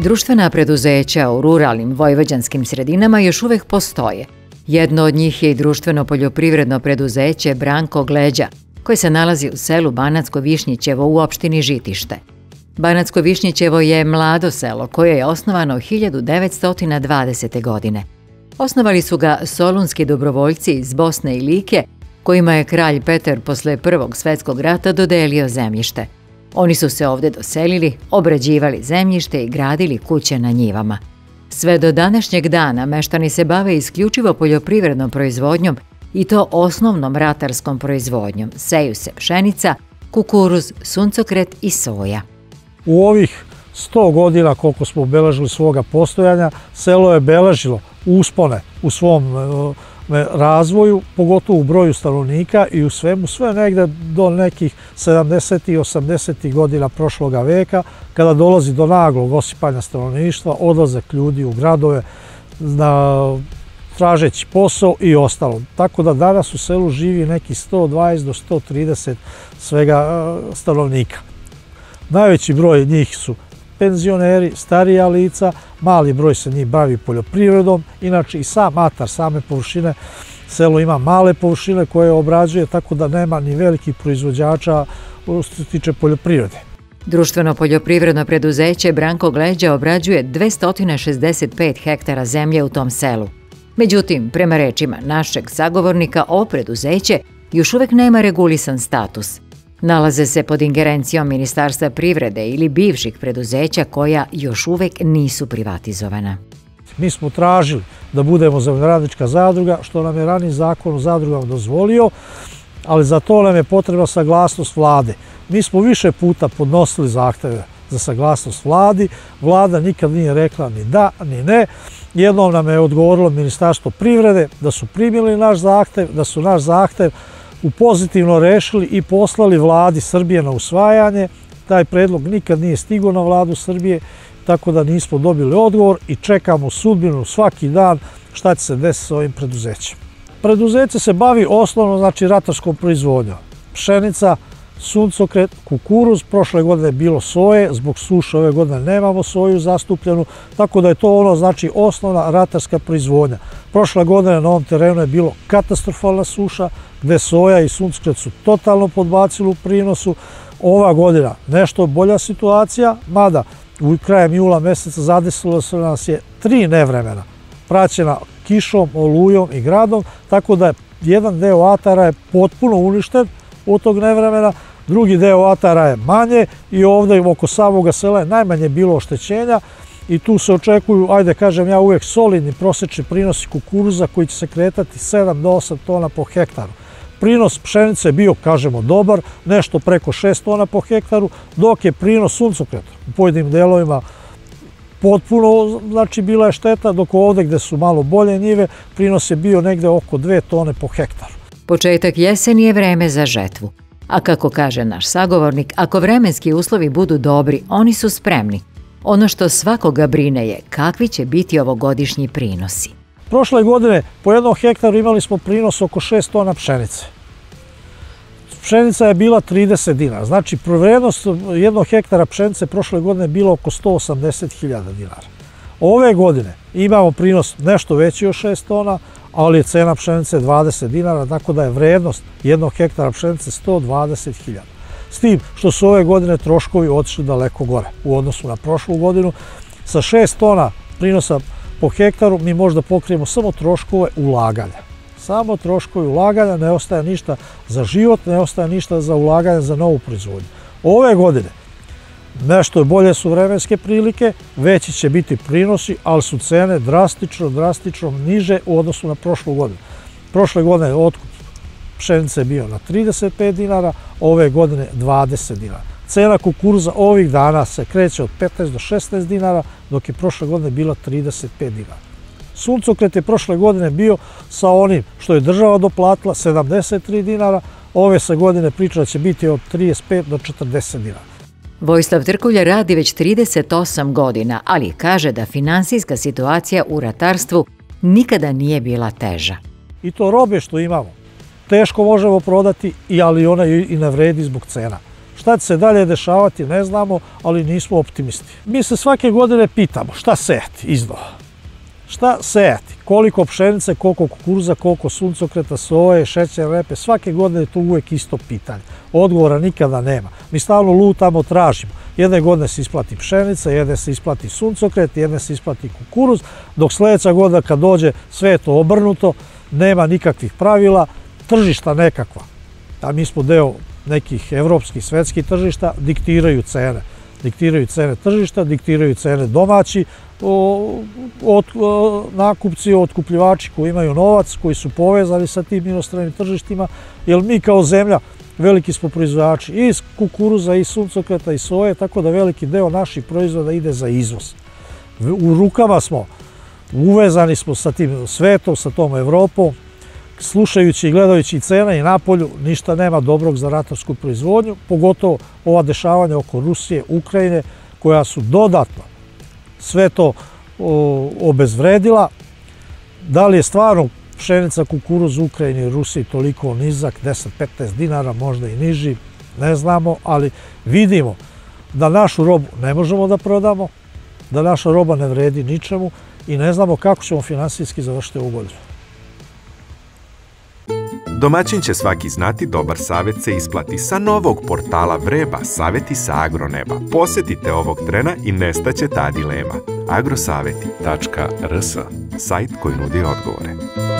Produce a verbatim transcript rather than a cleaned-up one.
Društvena preduzeća u ruralnim vojvođanskim sredinama još uvek postoje. Jedno od njih je i društveno poljoprivredno preduzeće Branko Gleđa, koje se nalazi u selu Banatsko Višnjićevo u opštini Žitište. Banatsko Višnjićevo je mlado selo koje je osnovano hiljadu devetsto dvadesete. godine. Osnovali su ga solunski dobrovoljci iz Bosne i Like, kojima je kralj Petar posle Prvog svetskog rata dodelio zemljište. Oni su se ovde doselili, obrađivali zemljište i gradili kuće na njivama. Sve do današnjeg dana meštani se bave isključivo poljoprivrednom proizvodnjom i to osnovnom ratarskom proizvodnjom. Seju se pšenica, kukuruz, suncokret i soja. U ovih sto godina koliko smo obeležili svoga postojanja, selo je beležilo uspone u svom razvoju, pogotovo u broju stanovnika i u svemu, sve negde do nekih sedamdesetih i osamdesetih godina prošloga veka, kada dolazi do naglog osipanja stanovništva, odlazak ljudi u gradove, na tražeći posao i ostalo. Tako da danas u selu živi neki sto dvadeset do sto trideset svega stanovnika. Najveći broj njih su penzioneri, starija lica, mali broj se njih bavi poljoprivredom, inače i sam atar, same površine, selo ima male površine koje obrađuje, tako da nema ni velikih proizvođača što se tiče poljoprivrede. Društveno poljoprivredno preduzeće Branko Gleđa obrađuje dvesta šezdeset pet hektara zemlje u tom selu. Međutim, prema rečima našeg sagovornika, ovo preduzeće još uvek nema regulisan status. Nalaze se pod ingerencijom Ministarstva privrede ili bivših preduzeća koja još uvek nisu privatizovana. Mi smo tražili da budemo zemljoradnička zadruga, što nam je raniji zakon o zadrugama dozvolio, ali za to nam je potrebna saglasnost vlade. Mi smo više puta podnosili zahteve za saglasnost vladi, vlada nikad nije rekla ni da, ni ne. Jednom nam je odgovorilo Ministarstvo privrede da su primili naš zahtev, da su naš zahtev u pozitivno rešili i poslali vladi Srbije na usvajanje. Taj predlog nikad nije stigao na vladu Srbije, tako da nismo dobili odgovor i čekamo sudbinu svaki dan šta će se desiti sa ovim preduzećem. Preduzeće se bavi osnovno, znači, ratarskom proizvodnjom. Pšenica, suncokret, kukuruz, prošle godine je bilo soje, zbog suše ove godine nemamo soju zastupljenu, tako da je to ono, znači, osnovna ratarska proizvodnja. Prošle godine na ovom terenu je bilo katastrofalna suša, gde soja i suncokret su totalno podbacili u prinosu. Ova godina nešto bolja situacija, mada u krajem jula meseca zadesilo se nas je tri nevremena, praćena kišom, olujom i gradom, tako da je jedan deo atara je potpuno uništen od tog nevremena, drugi deo atara je manje i ovde oko samoga sela je najmanje bilo oštećenja i tu se očekuju, ajde kažem ja uvek, solidni prosečni prinosi kukuruza koji će se kretati sedam do osam tona po hektaru. Prinos pšenice je bio, kažemo, dobar, nešto preko šest tona po hektaru, dok je prinos suncokreta u pojedinim delovima potpuno, znači, bila je šteta, dok ovde gde su malo bolje njive, prinos je bio negde oko dve tone po hektaru. Početak jeseni je vreme za žetvu. A kako kaže naš sagovornik, ako vremenski uslovi budu dobri, oni su spremni. Ono što svakoga brine je kakvi će biti ovogodišnji prinosi. Prošle godine po jednom hektaru imali smo prinos oko šest tona pšenice. Pšenica je bila trideset dinara, znači vrednost jednog hektara pšenice prošle godine je bila oko sto osamdeset hiljada dinara. Ove godine imamo prinos nešto veći od šest tona, ali je cena pšenice dvadeset dinara, tako da je vrednost jednog hektara pšenice sto dvadeset hiljada. S tim što su ove godine troškovi otišli daleko gore u odnosu na prošlu godinu. Sa šest tona prinosa po hektaru mi možda pokrijemo samo troškove ulaganja. Samo troškovi ulaganja, ne ostaje ništa za život, ne ostaje ništa za ulaganje za novu proizvodnju. Ove godine nešto bolje su vremenske prilike, veći će biti prinosi, ali su cene drastično, drastično niže u odnosu na prošlu godinu. Prošle godine je otkup pšenice je bio na trideset pet dinara, ove godine dvadeset dinara. Cena kukuruza ovih dana se kreće od petnaest do šesnaest dinara, dok je prošle godine bila trideset pet dinara. Suncokret je prošle godine bio sa onim što je država doplatila sedamdeset tri dinara, ove se godine priča da će biti od trideset pet do četrdeset dinara. Vojislav Trkulja radi već trideset osam godina, ali kaže da finansijska situacija u ratarstvu nikada nije bila teža. I to robe što imamo teško možemo prodati, ali ona i ne vredi zbog cena. Šta će se dalje dešavati ne znamo, ali nismo optimisti. Mi se svake godine pitamo šta sejati iznova. Šta sejati? Koliko pšenice, koliko kukuruza, koliko suncokreta, soje, šećer, repe. Svake godine je to uvijek isto pitanje. Odgovora nikada nema. Mi stalno lutamo, tražimo. Jedne godine se isplati pšenica, jedne se isplati suncokret, jedne se isplati kukuruz, dok sljedeća godina kad dođe sve je to obrnuto, nema nikakvih pravila, tržišta nekakva. A mi smo deo nekih evropskih, svetskih tržišta, diktiraju cene. Diktiraju cene tržišta, diktiraju cene domaći, od, nakupci, otkupljivači koji imaju novac, koji su povezani sa tim inostranim tržištima, jer mi kao zemlja veliki smo proizvođači i kukuruza, i suncokreta, i soje, tako da veliki deo naših proizvoda ide za izvoz. U rukama smo, uvezani smo sa tim svetom, sa tom Evropom, slušajući i gledajući cene i napolju, ništa nema dobrog za ratarsku proizvodnju, pogotovo ova dešavanja oko Rusije, Ukrajine, koja su dodatno sve to obezvredila. Da li je stvarno pšenica, kukuruz u Ukrajini i Rusiji toliko nizak, deset do petnaest dinara, možda i niži, ne znamo, ali vidimo da našu robu ne možemo da prodamo, da naša roba ne vredi ničemu i ne znamo kako ćemo finansijski završiti ovu godinu. Domaćin će svaki znati, dobar savjet se isplati. Sa novog portala Vreba, savjeti sa agroneba. Posjetite ovog trena i nestaće ta dilema. agrosaveti tačka r s, sajt koji nudi odgovore.